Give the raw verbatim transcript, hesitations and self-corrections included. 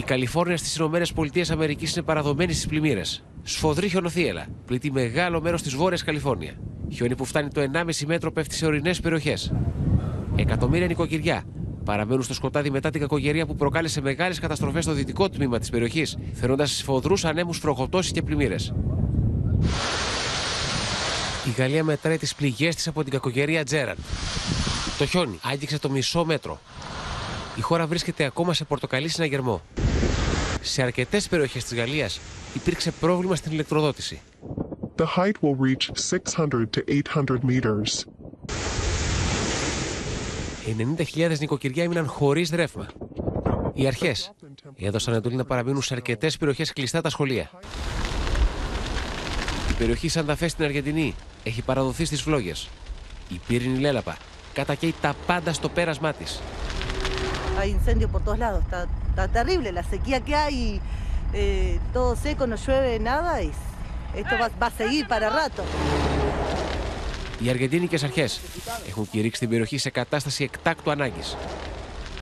Καλιφόρνια στις Ηνωμένες Πολιτείες Αμερικής είναι παραδομένη στις πλημμύρες. Σφοδρή χιονοθύελλα πλήττει μεγάλο μέρος της Βόρειας Καλιφόρνια. Χιόνι που φτάνει το ενάμιση μέτρο πέφτει σε ορεινές περιοχές. Εκατομμύρια νοικοκυριά παραμένουν στο σκοτάδι μετά την κακοκαιρία που προκάλεσε μεγάλες καταστροφές στο δυτικό τμήμα της περιοχής, φέροντας σφοδρούς ανέμους, βροχοπτώσεις και πλημμύρες. Η Γαλλία μετράει τις πληγές της από την κακοκαιρία Τζέραντ. Το χιόνι άγγιξε το μισό μέτρο. Η χώρα βρίσκεται ακόμα σε πορτοκαλί συναγερμό. Σε αρκετές περιοχές της Γαλλίας υπήρξε πρόβλημα στην ηλεκτροδότηση. The height will reach six hundred to eight hundred meters. ενενήντα χιλιάδες νοικοκυριά έμειναν χωρίς ρεύμα. Οι αρχές έδωσαν εντολή να παραμείνουν σε αρκετές περιοχές κλειστά τα σχολεία. Η περιοχή Σανταφέ στην Αργεντινή έχει παραδοθεί στις φλόγες. Η πύρινη λέλαπα κατακαίει τα πάντα στο πέρασμά της. Hay incendios por todos lados, está, está terrible la sequía que hay, eh, todo seco, no llueve nada y esto va, va a seguir para rato. Οι αργεντίνικες αρχές έχουν κηρύξει την περιοχή σε κατάσταση εκτάκτου ανάγκης.